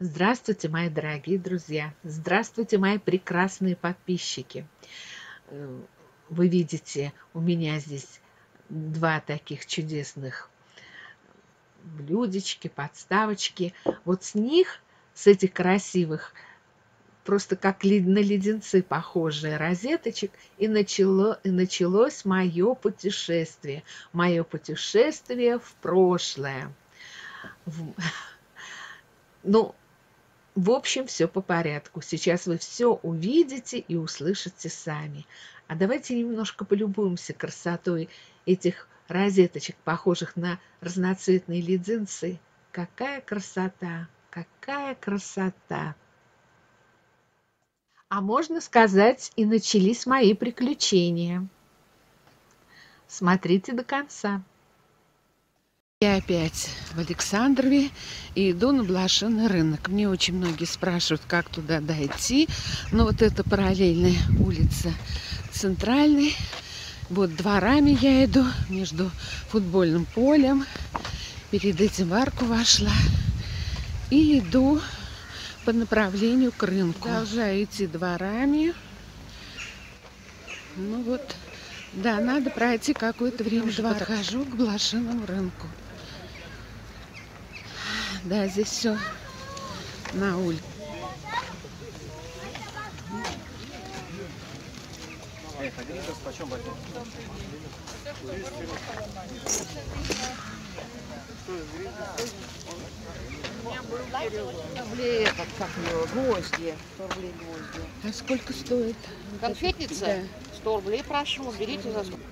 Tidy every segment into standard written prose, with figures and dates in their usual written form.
Здравствуйте, мои дорогие друзья! Здравствуйте, мои прекрасные подписчики! Вы видите, у меня здесь два таких чудесных блюдечки, подставочки. Вот с них, с этих красивых, просто как на леденцы похожие розеточек, и началось мое путешествие в прошлое. Ну, в общем, все по порядку. Сейчас вы все увидите и услышите сами. А давайте немножко полюбуемся красотой этих розеточек, похожих на разноцветные леденцы. Какая красота! Какая красота! А можно сказать, и начались мои приключения. Смотрите до конца. Я опять в Александрове и иду на блошиный рынок. Мне очень многие спрашивают, как туда дойти. Но вот это параллельная улица Центральной. Вот дворами я иду между футбольным полем. Перед этим в арку вошла. И иду по направлению к рынку. Продолжаю идти дворами. Ну вот, да, надо пройти какое-то время. Подхожу к блошиному рынку. Да, здесь все на улице. Рублей этот, как его, гвозди. 100 рублей гвозди. А сколько стоит? Конфетница? Да. 100 рублей прошу, берите за сколько.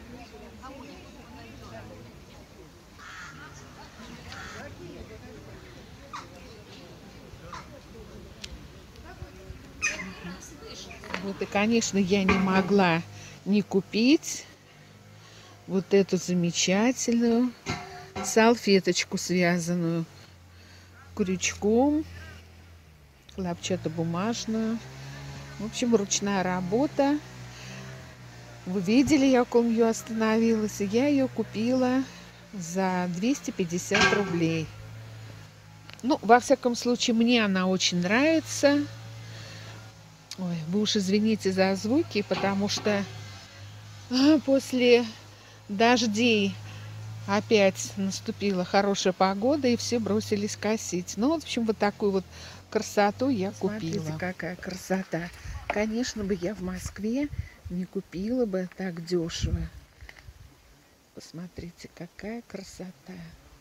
Вот и, конечно, я не могла не купить вот эту замечательную салфеточку, связанную крючком, хлопчатобумажную. В общем, ручная работа. Вы видели, я около нее остановилась, и я ее купила за 250 рублей. Ну, во всяком случае, мне она очень нравится. Ой, вы уж извините за звуки, потому что после дождей опять наступила хорошая погода, и все бросились косить. Ну, вот, в общем, вот такую вот красоту я купила. Смотрите, какая красота. Конечно бы я в Москве не купила бы так дешево. Посмотрите, какая красота.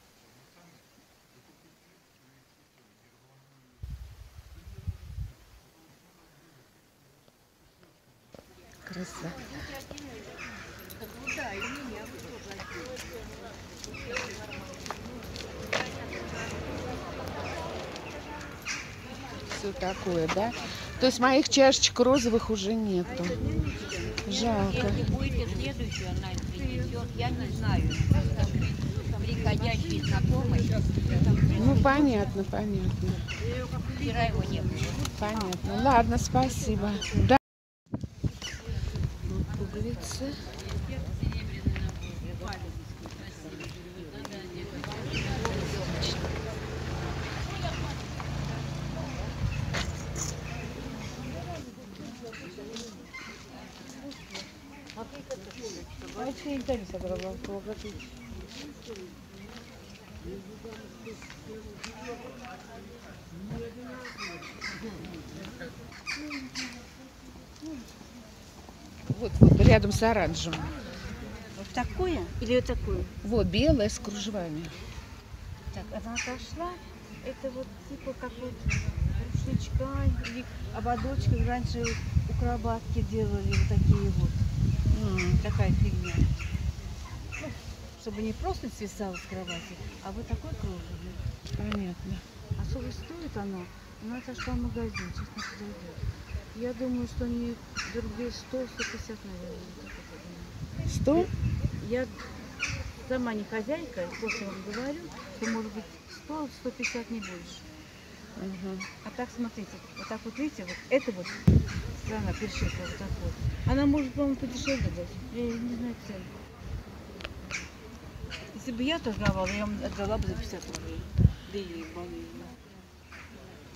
Красота. Все такое, да? То есть моих чашечек розовых уже нету. Жалко. Если будете следующую, она принесет, я не знаю. Приходящий знакомый. Ну, понятно, понятно. Вчера его не было. Понятно. Ладно, спасибо. Да. Вот пуговицы. Вот рядом с оранжевым. Вот такое или вот такое? Вот белое с кружевами. Так, она отошла. Это вот типа как вот рушничка или ободочка. Раньше у крабатки делали вот такие вот. Такая фигня. Ну, чтобы не просто свисала с кровати, а вот такой кружевный. Понятно. А сколько стоит она? Она отошла в магазин, сейчас не подойдет. Я думаю, что они рублей 100-150, наверное. 100? Я сама не хозяйка, просто вам говорю, что может быть 100-150, не больше. Угу. А так, смотрите, вот так вот, видите, вот это вот страна перешивка вот так вот. Она может, по-моему, подешевле дать. Я не знаю цену. Если бы я торговала, я вам отдала бы за 50 рублей. Да и болезнь.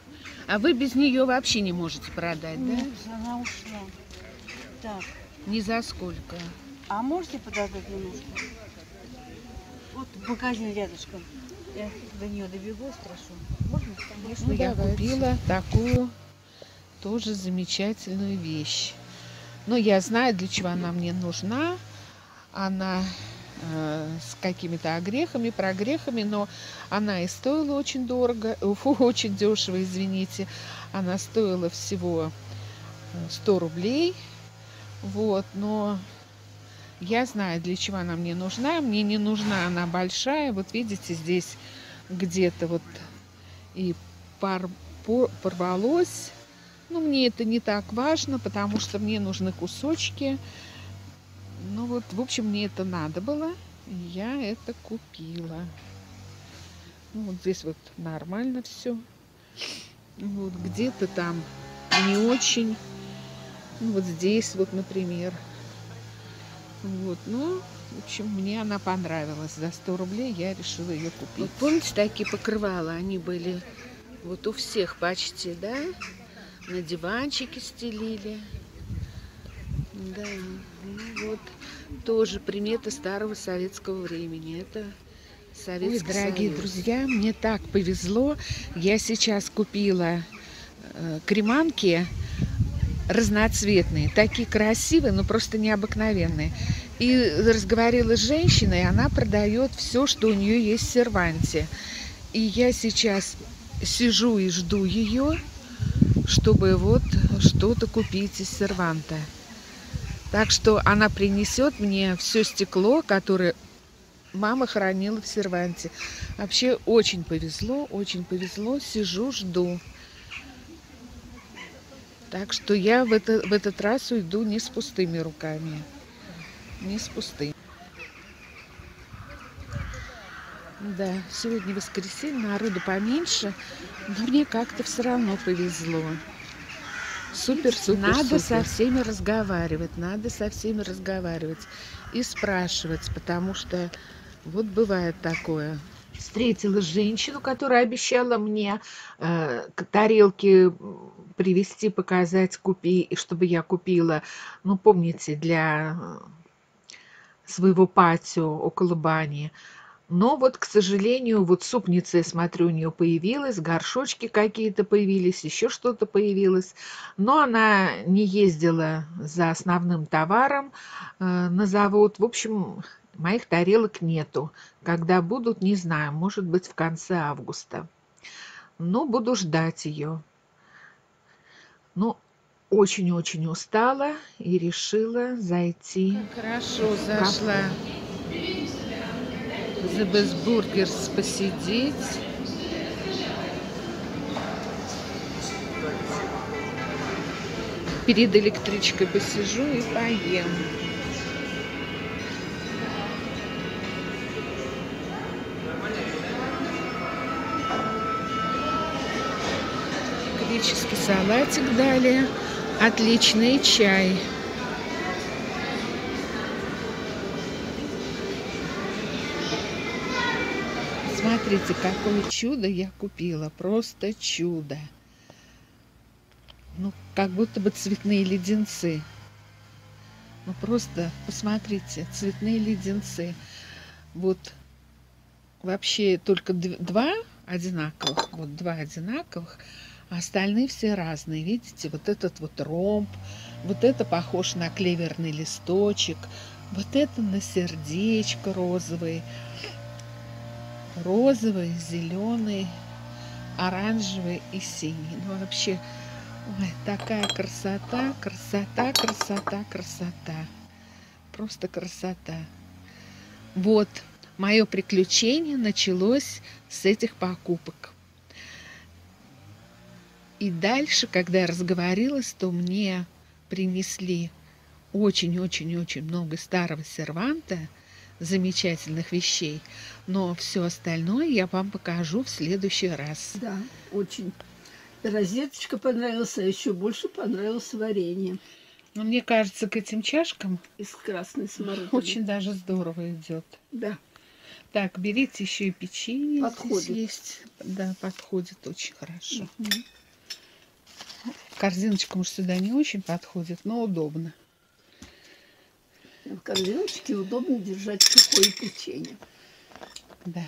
А вы без нее вообще не можете продать, Нет, она ушла. Так, да? Ни за сколько. а можете подождать немножко? Вот магазин рядышком. Я до нее добегу, спрошу. Можно? Конечно, Ну, я давайте. купила такую тоже замечательную вещь. Но я знаю, для чего она мне нужна. Она с какими-то огрехами, прогрехами, но она и стоила очень дорого, очень дешево, извините. Она стоила всего 100 рублей. Вот, но я знаю, для чего она мне нужна. Мне не нужна она большая. Вот видите, здесь где-то вот и порвалось. Но мне это не так важно, потому что мне нужны кусочки. Ну вот, в общем, мне это надо было. И я это купила. Ну вот здесь вот нормально все. Вот где-то там не очень. Ну вот здесь вот, например. Вот, ну, в общем, мне она понравилась. За 100 рублей я решила ее купить. Вот помните, такие покрывала, они были вот у всех почти, да? На диванчике стелили. Да, ну вот, тоже примета старого советского времени. Это Советский Союз. Дорогие друзья, мне так повезло. Я сейчас купила креманки разноцветные, такие красивые, но просто необыкновенные. И разговаривала с женщиной, она продает все, что у нее есть в серванте. И я сейчас сижу и жду ее, чтобы вот что-то купить из серванта. Так что она принесет мне все стекло, которое мама хранила в серванте. Вообще очень повезло, сижу, жду. Так что я в этот раз уйду не с пустыми руками. Не с пустыми. Да, сегодня воскресенье, народу поменьше, но мне как-то все равно повезло. Супер. Надо со всеми разговаривать, и спрашивать, потому что вот бывает такое. Встретила женщину, которая обещала мне тарелки привезти, показать, чтобы я купила, ну, помните, для своего патио около бани. Но вот, к сожалению, вот супница, я смотрю, у нее появилась, горшочки какие-то появились, еще что-то появилось. Но она не ездила за основным товаром на завод. В общем, моих тарелок нету. Когда будут, не знаю, может быть, в конце августа. Но буду ждать ее. Ну, очень-очень устала и решила зайти. Как хорошо зашла. The Best Burgers посидеть. Перед электричкой посижу и поем. Греческий салатик дали. Отличный чай. Смотрите, какое чудо я купила. Просто чудо. Ну, как будто бы цветные леденцы. Ну, просто посмотрите, цветные леденцы. Вот вообще только два одинаковых. Вот два одинаковых. А остальные все разные. Видите, вот этот вот ромб. Вот это похож на клеверный листочек. Вот это на сердечко розовый. Розовый, зеленый, оранжевый и синий. Ну, вообще, ой, такая красота, красота, красота, красота. Просто красота. Вот, мое приключение началось с этих покупок. И дальше, когда я разговорилась, то мне принесли очень-очень-очень много старого серванта, замечательных вещей, но все остальное я вам покажу в следующий раз. Да, очень. Розеточка понравилась, а еще больше понравилось варенье. Но мне кажется, к этим чашкам из красной смородины очень даже здорово идет. Да. Так, берите еще и печенье. Подходит. Здесь есть. Да, подходит очень хорошо. Корзиночка, может, сюда не очень подходит, но удобно. В корзиночке удобно держать сухое печенье. Да.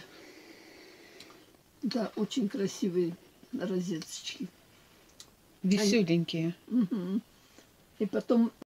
Да, очень красивые розеточки. Веселенькие. Мгм. И потом